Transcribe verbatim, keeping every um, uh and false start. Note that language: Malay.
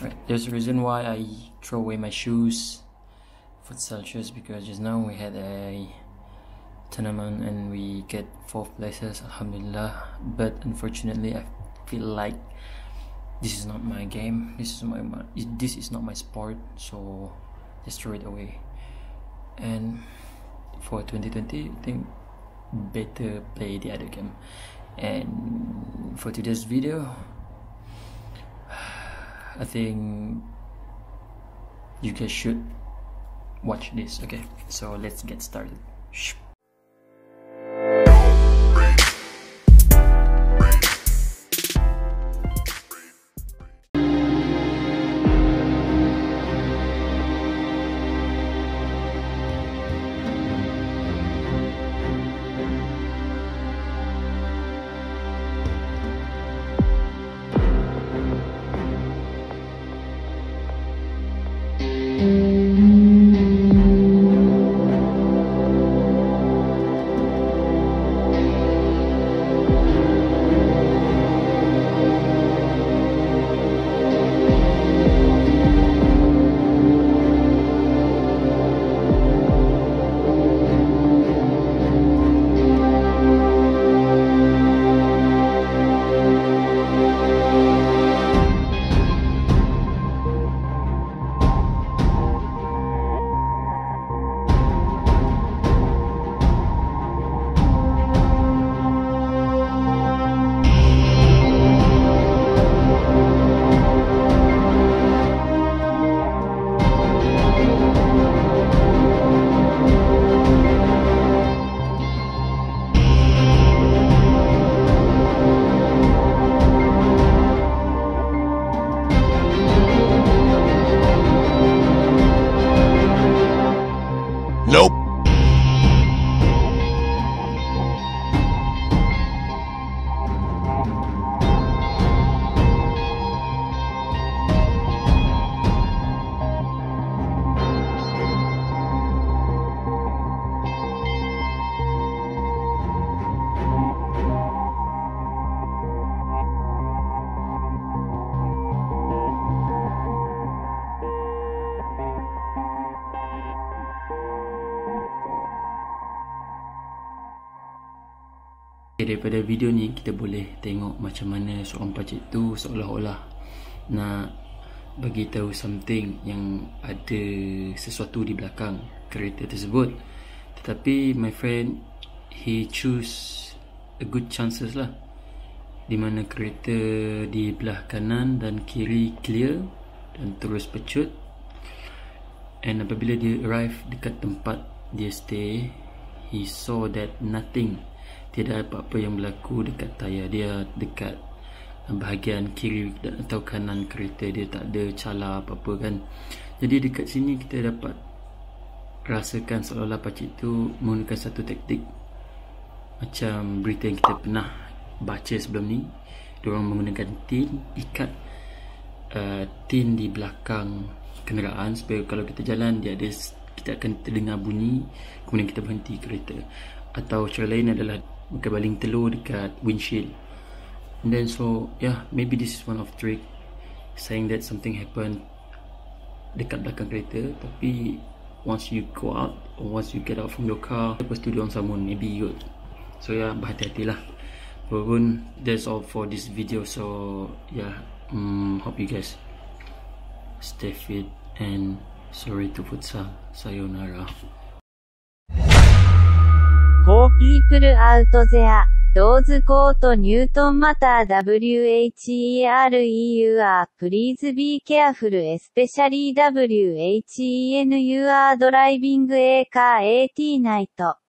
Right, there's a reason why I throw away my shoes, futsal shoes, because just now we had a tournament and we get fourth places, alhamdulillah. But unfortunately, I feel like this is not my game. This is my, my this is not my sport. So just throw it away. And for twenty twenty, I think better play the other game. And for today's video, I think you guys should watch this. Okay, so let's get started. Nope. Daripada video ni kita boleh tengok macam mana seorang pakcik tu seolah-olah nak bagi tahu something, yang ada sesuatu di belakang kereta tersebut. Tetapi my friend, he choose a good chances lah, di mana kereta di belah kanan dan kiri clear dan terus pecut. And apabila dia arrive dekat tempat dia stay, he saw that nothing, tiada apa-apa yang berlaku dekat tayar dia, dekat bahagian kiri dan atau kanan kereta dia, tak ada cala apa-apa kan. Jadi dekat sini kita dapat rasakan seolah-olah pakcik tu menggunakan satu taktik macam berita yang kita pernah baca sebelum ni. Diorang menggunakan tin, ikat uh, tin di belakang kenderaan supaya kalau kita jalan dia ada, kita akan terdengar bunyi, kemudian kita berhenti kereta. Atau cara lain adalah baling telur dekat windshield. And then so yeah, maybe this is one of trick saying that something happened dekat belakang kereta, tapi once you go out or once you get out from your car, lepas tu diorang Samun, maybe good. So yeah, berhati-hatilah. Walaupun that's all for this video. So yeah, um, hope you guys stay fit and sorry to futsal. Sayonara. Four people out there. Those caught Newton matter W H E R E U R. Please be careful, especially W H E N you are driving a car at night.